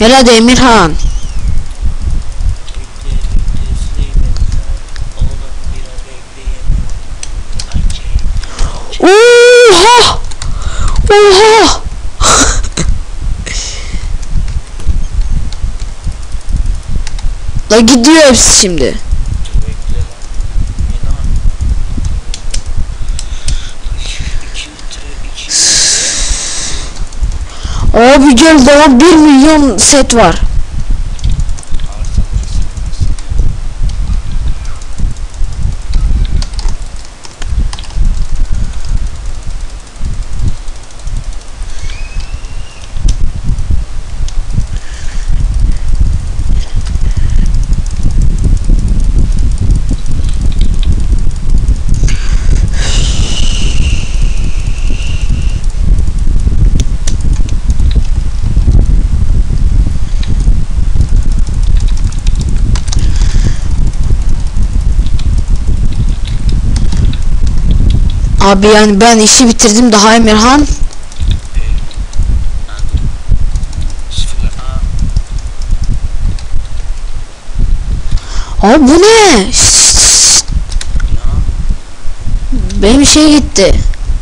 Gel hadi Emirhan. Oha! Oha! La gidiyor hepsi şimdi. Abi gel, daha 1 milyon set var. Abi yani ben işi bitirdim, daha Emirhan. Abi bu ne? Şşt. Benim şey gitti.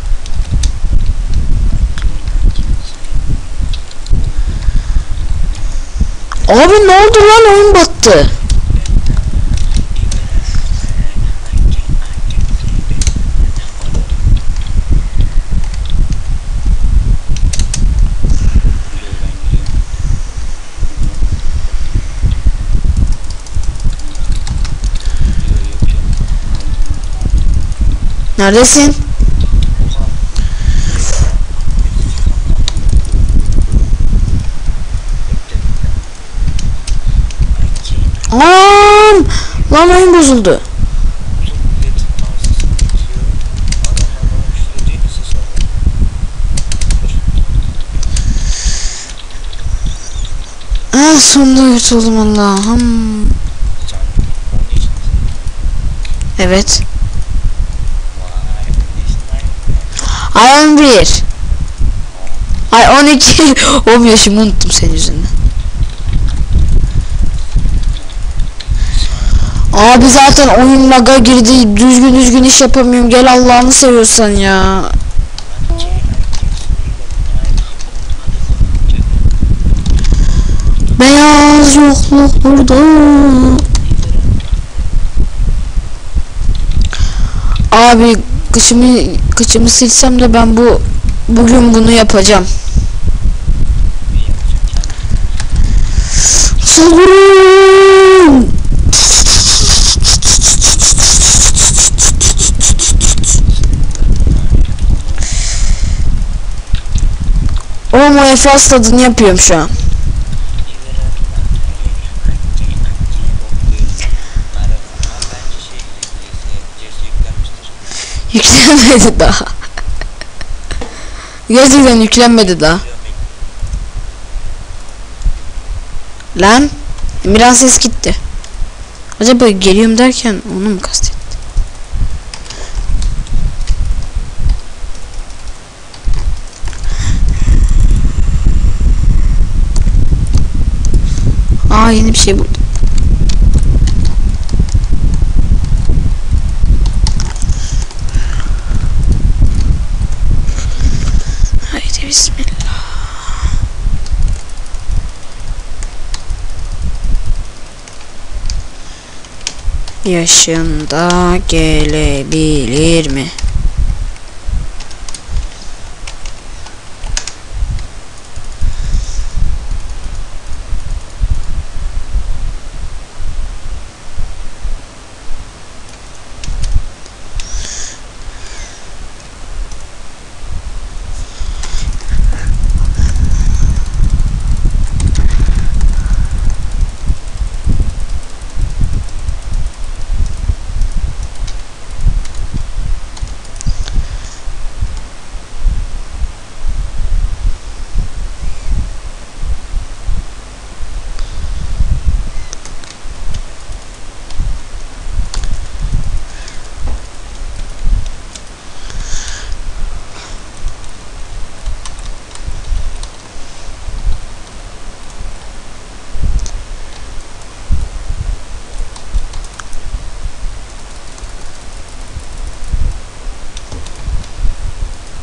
Abi ne oldu lan, oyun battı. Neredesin? Lan oyun bozuldu. Sonunda kurtuldum Allah'ım. Evet. Ay 11. Ay 12. 10 yaşımı unuttum senin yüzünden. Abi zaten oyun laga girdi. Düzgün iş yapamıyorum. Gel Allah'ını seviyorsan ya. Beyaz yokluk burada. Abi kıçımı silsem de ben bugün bunu yapacağım. Sabırım. O Efes tadını yapıyorum şu an. Yüklenmedi daha. Gerçekten yüklenmedi daha. Lan Emirhan ses gitti. Acaba geliyorum derken onu mu kastetti? Yeni bir şey buldum. Haydi bismillah. Yaşında gelebilir mi?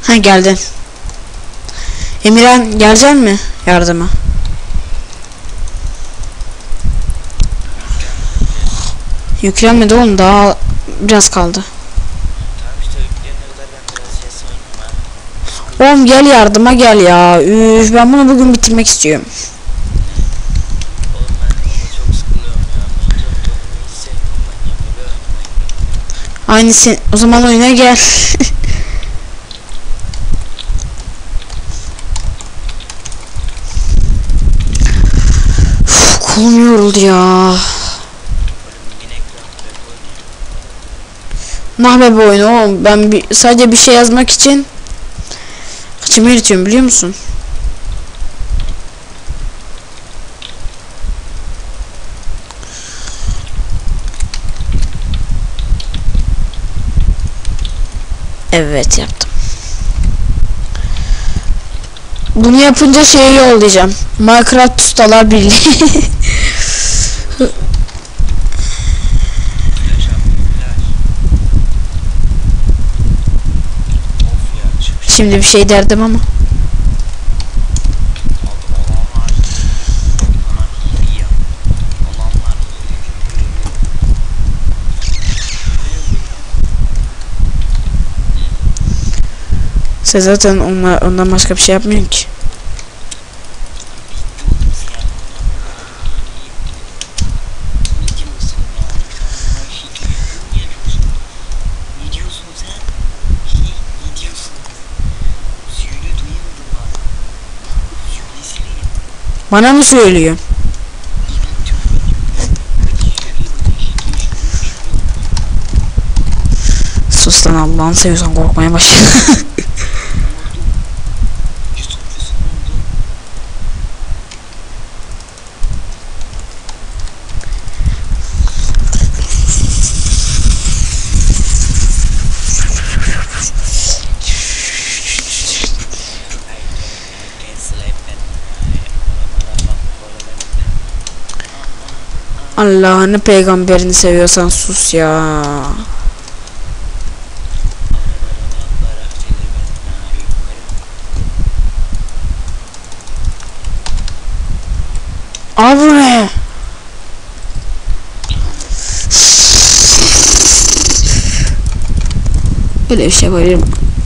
Ha geldin. Emirhan gelecek mi yardıma? Yüklenmedi oğlum, daha biraz kaldı. Tamam işte yüklenene kadar ben biraz ses oynayayım ha. Oğlum gel yardıma gel ya. Üf, ben bunu bugün bitirmek istiyorum. Oğlum ben onda çok sıkılıyorum ya. Minecraft oynamayı hiç sevmiyorum ben ya. Böyle oynamayı. Aynı sen, o zaman oyuna gel. Uf, kolum yoruldu ya. Böyle mini ekranlı web oynayayım. Nah be bu oyunu oğlum. Ben sadece bir şey yazmak için kaçımı eritiyorum biliyor musun? Evet yaptım. Bunu yapınca şeyi yollayacağım. Minecraft Ustalar Birliği. Flash abi flash. Of ya çıkış. Şimdi bir şey derdim ama. Abi olanlar iyi ya. Olanlar Sen zaten ondan başka bir şey yapmıyorsun ki. Bana mı söylüyor? Sus lan, Allah'ını seviyorsan korkmaya başla. Allah'ını peygamberini seviyorsan sus ya. Abi bu ne? Böyle bir şey var mı?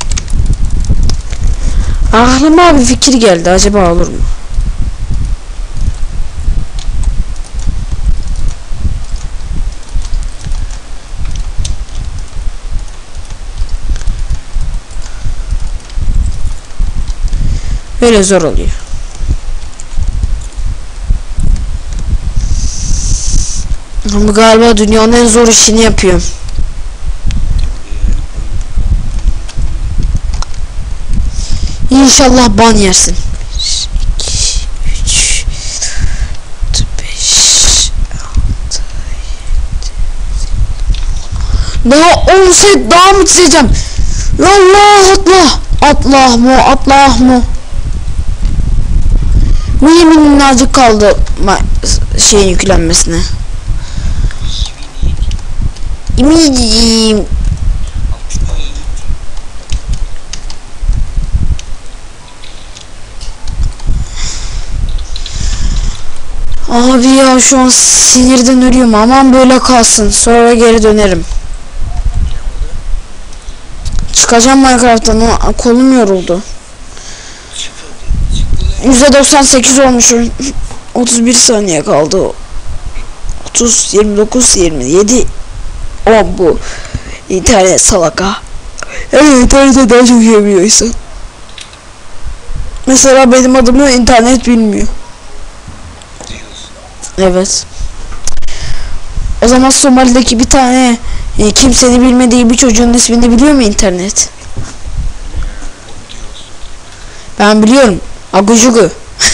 Aklıma bir fikir geldi, acaba olur mu? Böyle zor oluyor. Ama galiba dünyanın en zor işini yapıyorum. İnşallah ban yersin. 1, 2, 3, 4, 5, 6, 7. Daha 10 set daha mı çizeceğim? Allah atla. Atlah mı, atlah mı? Niye minnacık kaldı şeyin yüklenmesine? Eminim. Abi ya şu an sinirden ölüyorum, aman böyle kalsın, sonra geri dönerim. Çıkacağım Minecraft'tan, kolum yoruldu. %98 olmuşum. 31 saniye kaldı. 30, 29, 27. O bu internet salaka. Evet, internette daha çok şey biliyor insan. Mesela benim adımı internet bilmiyor. Evet. O zaman Somali'deki bir tane kimsenin bilmediği bir çocuğun ismini biliyor mu internet? Ben biliyorum. Agujugu.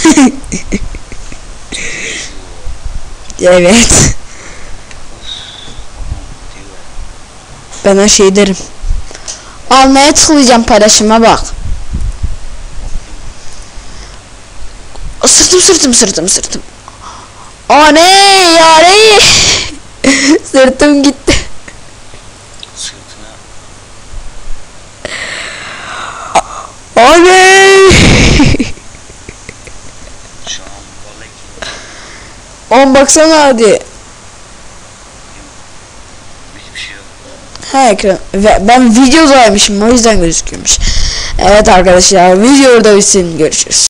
Evet. Ben her şey derim. Almaya tıklayacağım, paylaşıma bak. Sırtım. O ne yani? Sırtım gitti. Sırtına. Oğlum baksana hadi. Hiçbir şey yok. Ha ekran. Ve ben videodaymışım o yüzden gözüküyormuş. Evet arkadaşlar video orada bitsin. Görüşürüz.